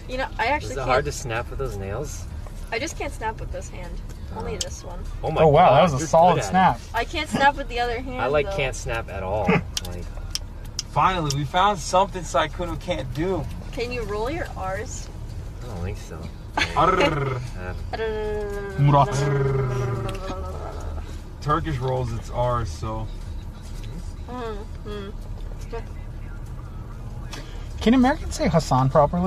You know, I actually Is it hard to snap with those nails? I just can't snap with this hand. Only this one. Oh my Oh wow, God, that was a solid snap. I can't snap with the other hand. I like though. can't snap at all. Like, finally, we found something Sykunno can't do. Can you roll your R's? I don't think so. Turkish rolls, it's ours, so. Can Americans say Hassan properly?